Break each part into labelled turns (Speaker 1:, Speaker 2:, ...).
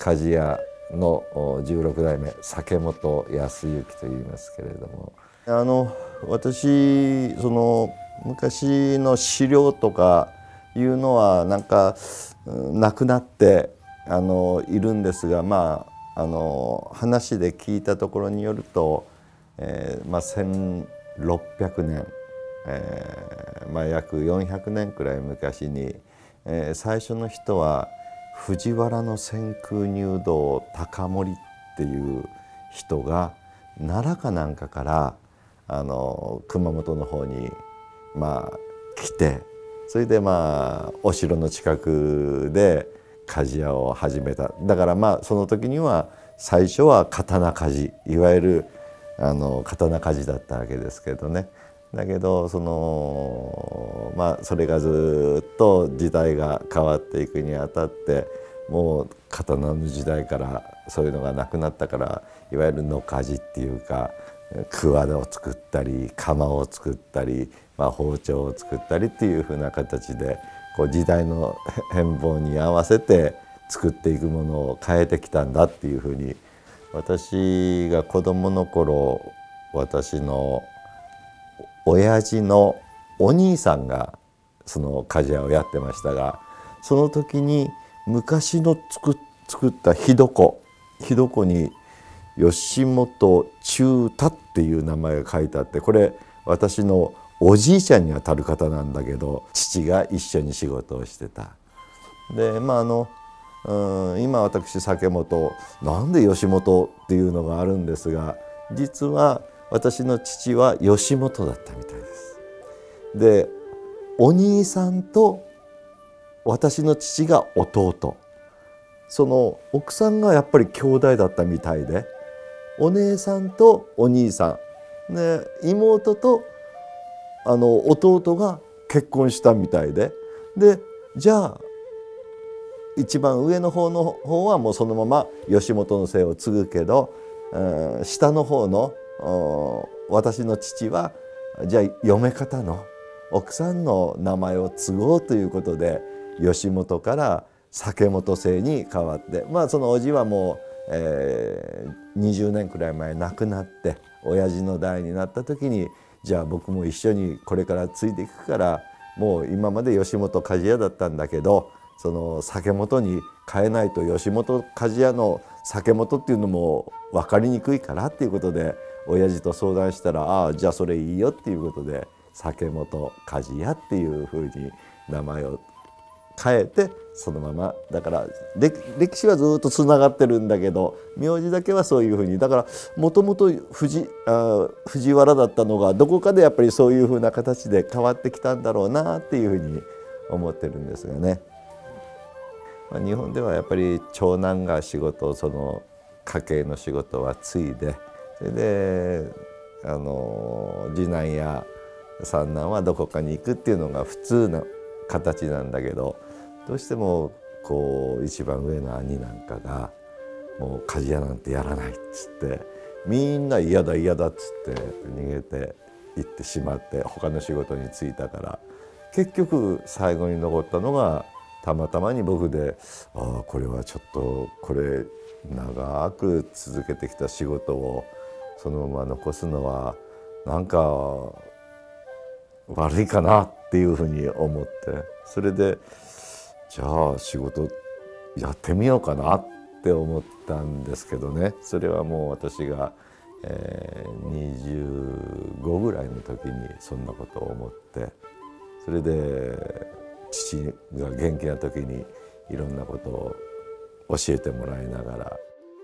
Speaker 1: 鍛冶屋の16代目酒本康之といいますけれども、私その昔の資料とかいうのはなんかなくなっているんですが、話で聞いたところによると、1600年、約400年くらい昔に、最初の人は藤原の千空入道高森っていう人が奈良かなんかから熊本の方に来て、それでお城の近くで鍛冶屋を始めた。だからその時には最初は刀鍛冶、いわゆる刀鍛冶だったわけですけどね。だけどそれがずっと時代が変わっていくにあたって、もう刀の時代からそういうのがなくなったから、いわゆる野鍛冶っていうか、桑を作ったり鎌を作ったり、包丁を作ったりっていうふうな形で時代の変貌に合わせて作っていくものを変えてきたんだっていうふうに、私が子どもの頃、私の親父のお兄さんがその鍛冶屋をやってましたが、その時に昔の作った火床に吉本忠太っていう名前が書いてあって、これ私のおじいちゃんにあたる方なんだけど、父が一緒に仕事をしてた。で今私酒本なんで吉本っていうのがあるんですが、実は私の父は吉本だったみたいです。でお兄さんと私の父が弟、その奥さんがやっぱり兄弟だったみたいで、お姉さんとお兄さんで妹と弟が結婚したみたいで、じゃあ一番上の方はもうそのまま吉本の姓を継ぐけど、下の方の私の父はじゃあ嫁方の奥さんの名前を継ごうということで、吉本から酒本姓に変わって、そのおじはもう、20年くらい前亡くなって、親父の代になった時に、じゃあ僕も一緒にこれから継いでいくから、もう今まで吉本鍛冶屋だったんだけど、その酒本に変えないと吉本鍛冶屋の酒本っていうのも分かりにくいからっていうことで、親父と相談したら、じゃあそれいいよっていうことで酒本鍛冶屋っていうふうに名前を変えて、そのままだから歴史はずっとつながってるんだけど、名字だけはそういうふうに、だからもともと藤原だったのがどこかでやっぱりそういうふうな形で変わってきたんだろうなっていうふうに思ってるんですがね。日本ではやっぱり長男が仕事、その家計の仕事は継いで、それで次男や三男はどこかに行くっていうのが普通の形なんだけど、どうしても一番上の兄なんかがもう鍛冶屋なんてやらないっつって、みんな嫌だ嫌だっつって逃げて行ってしまって、他の仕事に就いたから、結局最後に残ったのがたまたまに僕で、これはちょっと長く続けてきた仕事をそのまま残すのはなんか悪いかなっていうふうに思って、それでじゃあ仕事やってみようかなって思ったんですけどね。それはもう私が、25ぐらいの時にそんなことを思って、それで父が元気な時にいろんなことを教えてもらいながら。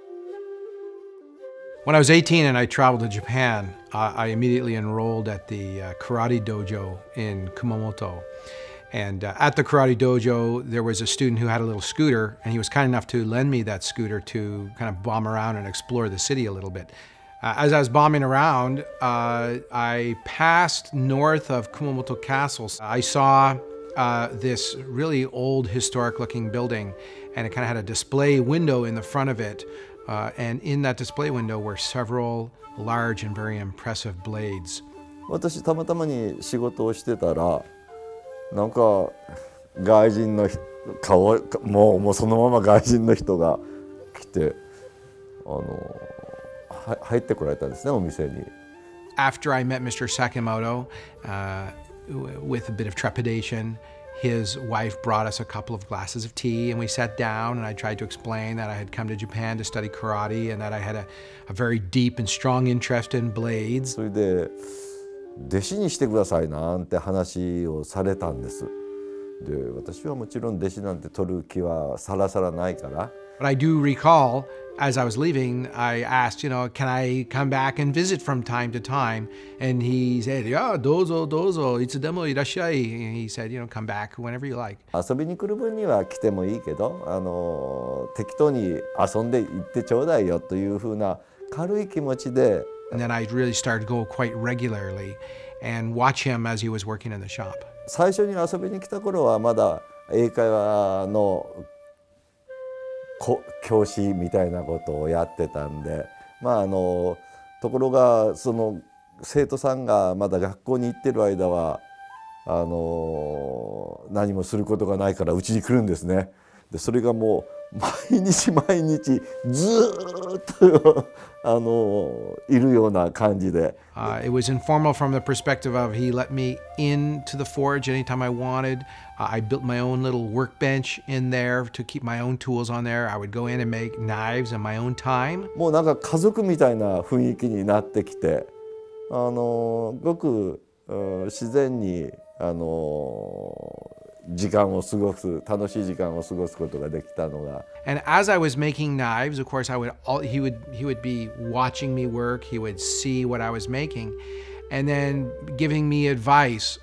Speaker 2: When I was 18 and I traveled to Japan, I immediately enrolled at the karate dojo in Kumamoto. And at the karate dojo, there was a student who had a little scooter, and he was kind enough to lend me that scooter to kind of bomb around and explore the city a little bit. As I was bombing around, I passed north of Kumamoto Castle. I saw this really old historic-looking building, and it kind of had a display window in the front of it. And in that display window were several large and very impressive blades.
Speaker 1: 私たまたまに仕事をしてたら、なんか外人の顔、もうそのまま外人の人が来て入ってこられたんですね、お店に。
Speaker 2: After I met Mr. Sakimoto, with a bit of trepidation, his wife brought us a couple of glasses of tea and we sat down and I tried to explain that I had come to Japan to study karate and that I had a very deep and strong interest in blades.
Speaker 1: それで弟子にしてくださいなんて話をされたんです。で、私はもちろん弟子なんて取る気はさらさらないから。
Speaker 2: But I do recall, as I was leaving, I asked, can I come back and visit from time to time? And he said, yeah, どうぞどうぞ、いつでもいらっしゃい。And he said, come back whenever you like.
Speaker 1: 遊びに来る分には来てもいいけど、適当に遊んで行ってちょうだいよというふうな軽い気持ちで。
Speaker 2: And then I really started to go quite regularly and watch him as he was working in the shop.
Speaker 1: 最初に遊びに来た頃はまだ英会話の教師みたいなことをやってたんで、ところがその生徒さんがまだ学校に行ってる間は何もすることがないからうちに来るんですね。でそれがもう毎日毎日ずっといるような感じで。
Speaker 2: It was informal from the perspective of he let me into the forge anytime I wanted. I built my own little workbench in there to keep my own tools on there. I would go in and make knives in my own time.
Speaker 1: もうなんか家族みたいな雰囲気になってきて、ごく自然に時間を過ごす、楽しい時間を過ごすことができたのが。
Speaker 2: And as I was making knives, of course, he would be watching me work. He would see what I was making, and then giving me advice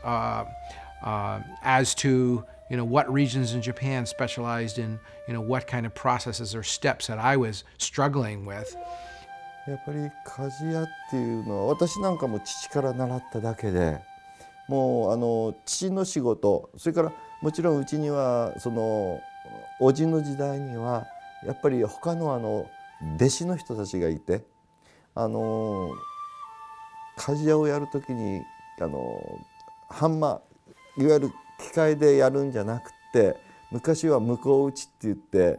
Speaker 2: as to what regions in Japan specialized in what kind of processes or steps that I was struggling with.
Speaker 1: やっぱり鍛冶屋っていうのは私なんかも父から習っただけで。もう父の仕事、それからもちろんうちにはその叔父の時代にはやっぱり他の弟子の人たちがいて、鍛冶屋をやるときにハンマーいわゆる機械でやるんじゃなくて、昔は向こう打ちって言って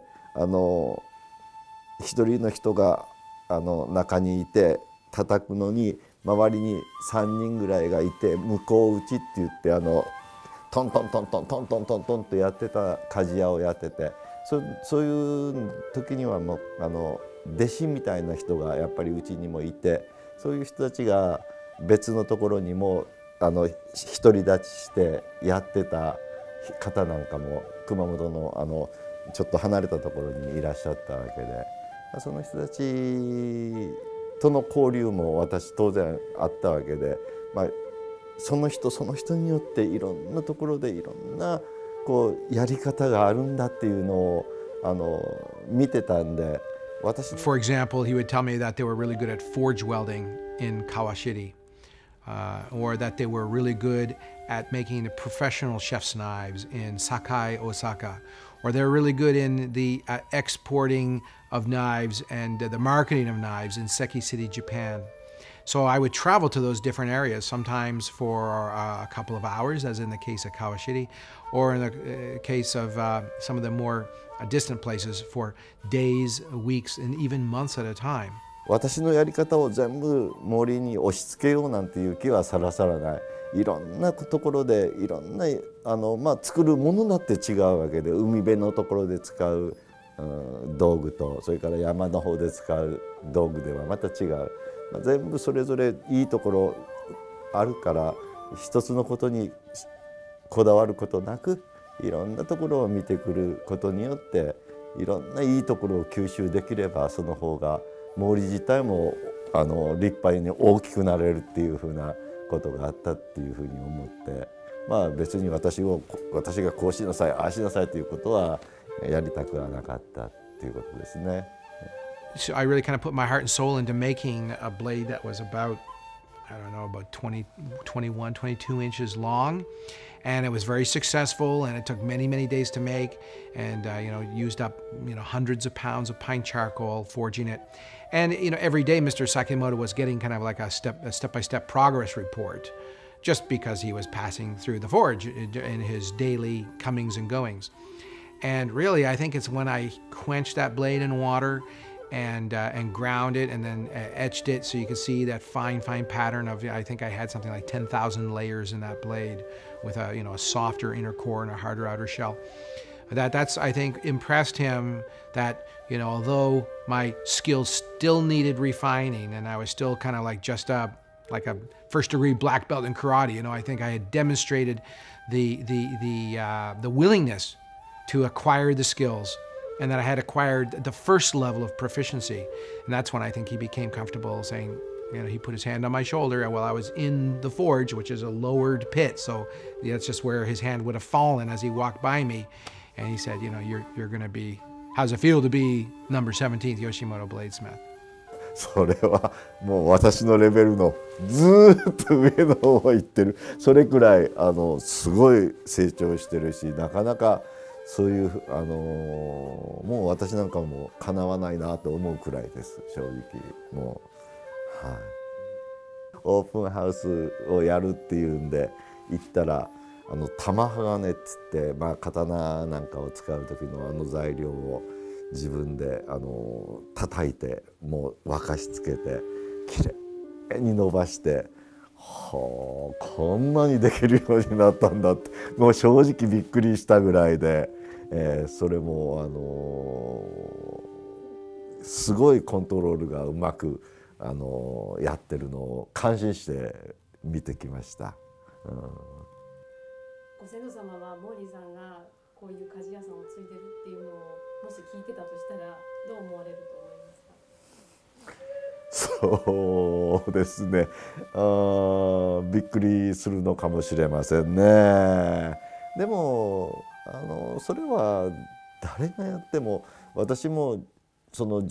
Speaker 1: 一人の人が中にいて叩くのに周りに3人ぐらいがいて向こう打ちって言ってトントントントントントントントンとやってた鍛冶屋をやってて、そういう時にはもう弟子みたいな人がやっぱりうちにもいて、そういう人たちが別のところにも独り立ちしてやってた方なんかも熊本のちょっと離れたところにいらっしゃったわけで、その人たちとの交流も私当然あったわけで、その人によっていろんなところでいろんなやり方があるんだっていうのを見てたんで、私。
Speaker 2: For example, he would tell me that they were really good at forge welding in Kawashiri, or that they were really good at making the professional chef's knives in Sakai, Osaka, or they're really good in the exporting of knives and the marketing of knives in Seki City, Japan. So I would travel to those different areas, sometimes for a couple of hours, as in the case of Kawashiri, or in the case of some of the more distant places for days, weeks, and even months at a time.
Speaker 1: 私のやり方を全部森に押し付けようなんていう気はさらさらない。いろんなところでいろんな作るものだって違うわけで、海辺のところで使う道具とそれから山の方で使う道具ではまた違う。全部それぞれいいところあるから、一つのことにこだわることなくいろんなところを見てくることによっていろんないいところを吸収できれば、その方が毛利自体も立派に大きくなれるっていうふうなことがあったっていうふうに思って、別に私がこうしなさいああしなさいということはやりたくはなかったっていうことですね。
Speaker 2: So I really kind of put my heart and soul into making a blade that was about 20, 21, 22 inches long. And it was very successful, and it took many, many days to make, and used up hundreds of pounds of pine charcoal forging it. And every day Mr. Sakimoto was getting kind of like a step-by-step progress report, just because he was passing through the forge in his daily comings and goings. And really, I think it's when I quenched that blade in water and ground it and then etched it so you could see that fine pattern of, I think I had something like 10,000 layers in that blade with a, a softer inner core and a harder outer shell. That's I think impressed him that, although my skills still needed refining and I was still kind of like just like a first degree black belt in karate, I think I had demonstrated the willingness to acquire the skills, and that I had acquired the first level of proficiency. And that's when I think he became comfortable saying, he put his hand on my shoulder while I was in the forge, which is a lowered pit. So that's just where his hand would have fallen as he walked by me. And he said, you're going to be, how's it feel to be number 17th Yoshimoto Bladesmith?
Speaker 1: それはもう私のレベルのずーっと上の方を行ってる。それくらいすごい成長してるし、なかなかそういうもう私なんかもかなわないなと思うくらいです、正直。もう、はい、オープンハウスをやるっていうんで行ったら、玉鋼っつって、刀なんかを使う時の材料を自分で叩いて、もう沸かしつけてきれいに伸ばして、はあ、こんなにできるようになったんだって、もう正直びっくりしたぐらいで、それもすごいコントロールがうまくやってるのを感心して見てきました。
Speaker 3: ご先祖様はモーリーさんがこういう鍛冶屋さんを継いでるっていうのをもし聞いてたとしたらどう思われると思いますか？
Speaker 1: そうですね、びっくりするのかもしれませんね。でもそれは誰がやっても、私もその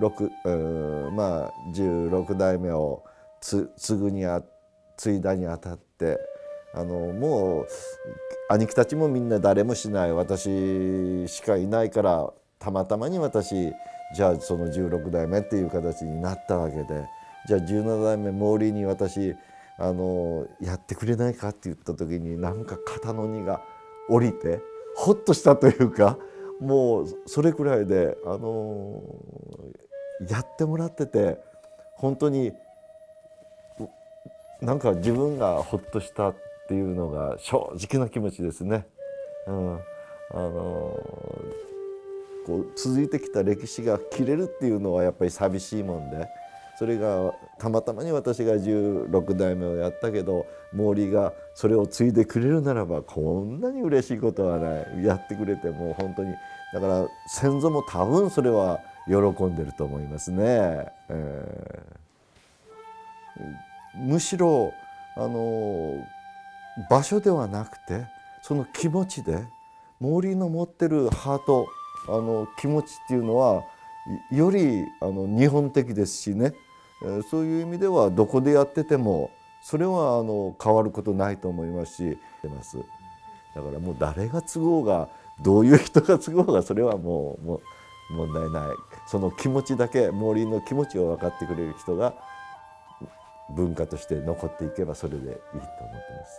Speaker 1: 16代目を継いだにあたって、もう兄貴たちもみんな誰もしない、私しかいないから、たまたまに私じゃあその16代目っていう形になったわけで、じゃあ17代目モーリーに私やってくれないかって言った時に、なんか肩の荷が下りてほっとしたというか、もうそれくらいでやってもらってて、本当になんか自分がほっとしたっていうのが正直な気持ちですね。こう続いてきた歴史が切れるっていうのはやっぱり寂しいもんで、それがたまたまに私が16代目をやったけど、モーリーがそれを継いでくれるならばこんなに嬉しいことはない。やってくれてもう本当に、だから先祖も多分それは喜んでると思いますね。むしろ場所ではなくて、その気持ちで、モーリーの持ってるハート、気持ちっていうのはより日本的ですしね、そういう意味ではどこでやっててもそれは変わることないと思いますし、だからもう誰が都合が、どういう人が都合が、それはもう問題ない。その気持ちだけ、モーリーの気持ちを分かってくれる人が文化として残っていけばそれでいいと思ってます。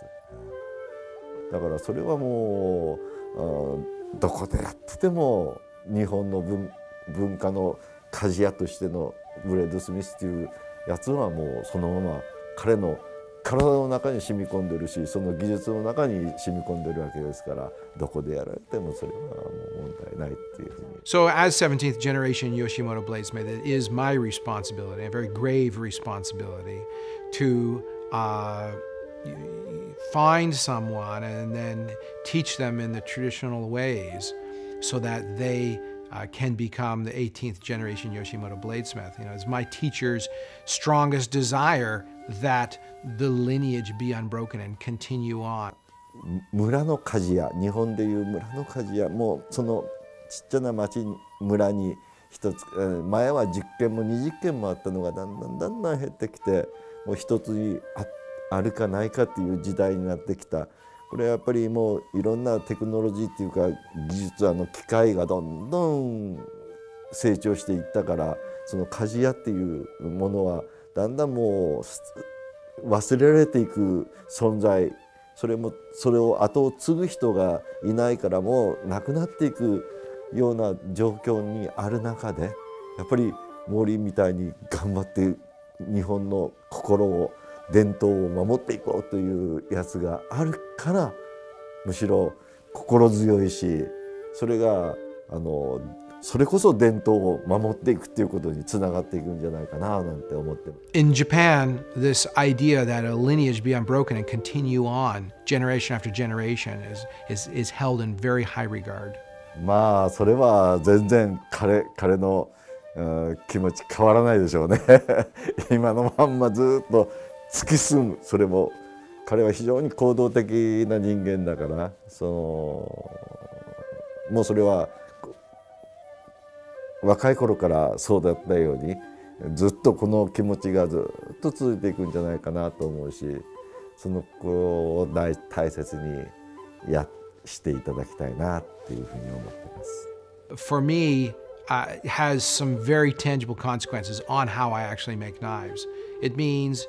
Speaker 1: だからそれはもうどこでやってても日本の文化の鍛冶屋としてのブレッド・スミスっていうやつはもうそのまま彼の体の中に染み込んでるし、その技術の中に染み込んでるわけですから、どこでやられてもそれはもう問題ないっていうふうに。
Speaker 2: So as 17th generation Yoshimoto Bladesmith, it is my responsibility, a very grave responsibility, to find someone and then teach them in the traditional ways so that they can become the 18th generation Yoshimoto Bladesmith. It's my teacher's strongest desire that the lineage be unbroken and continue on.
Speaker 1: 村の鍛冶屋、日本でいう村の鍛冶屋、もうそのちっちゃな町村に一つ、前は10軒も20軒もあったのがだんだん減ってきて、もう一つにあるかないかっていう時代になってきた。これはやっぱりもういろんなテクノロジーっていうか技術、機械がどんどん成長していったから、その鍛冶屋っていうものはだんだんもう忘れられていく存在、 それを後を継ぐ人がいないからもうなくなっていくような状況にある中で、やっぱりモーリーみたいに頑張って日本の心を伝統を守っていこうというやつがあるから、むしろ心強いし、それがそれこそ伝統を守っていくっていうことにつながっていくんじゃないかななんて思ってます。
Speaker 2: In Japan, this idea that a lineage be unbroken and continue on generation after generation is held in very high regard.
Speaker 1: まあそれは全然彼の気持ち変わらないでしょうね。今のまんまずっと突き進む。それも彼は非常に行動的な人間だから、もうそれは若い頃からそうだったようにずっとこの気持ちがずっと続いていくんじゃないかなと思うし、その子を大切にしていただきたいなっていうふうに思ってます。
Speaker 2: For me, it has some very tangible consequences on how I actually make knives. It means,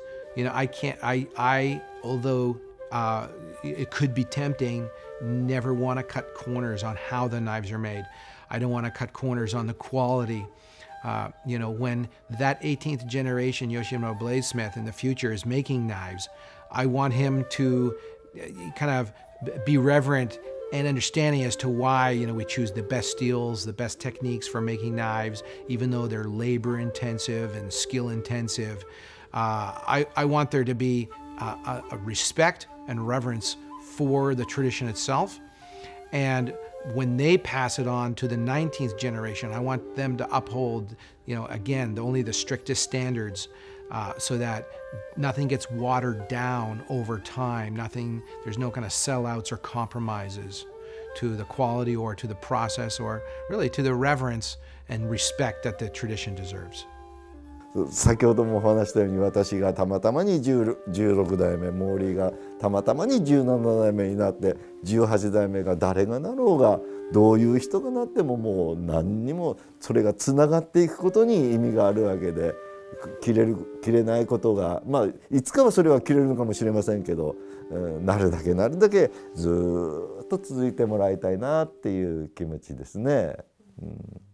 Speaker 2: although it could be tempting, never want to cut corners on how the knives are made. I don't want to cut corners on the quality. When that 18th generation Yoshimura bladesmith in the future is making knives, I want him to kind of be reverent and understanding as to why we choose the best steels, the best techniques for making knives, even though they're labor intensive and skill intensive. I want there to be a respect and reverence for the tradition itself. And when they pass it on to the 19th generation, I want them to uphold, again, only the strictest standards, so that nothing gets watered down over time. There's no kind of sellouts or compromises to the quality or to the process or really to the reverence and respect that the tradition deserves.
Speaker 1: 先ほどもお話したように、私がたまたまに16代目、モーリーがたまたまに17代目になって、18代目が誰がなろうがどういう人がなってももう何にもそれがつながっていくことに意味があるわけで、切れないことが、いつかはそれは切れるのかもしれませんけど、なるだけずっと続いてもらいたいなっていう気持ちですね。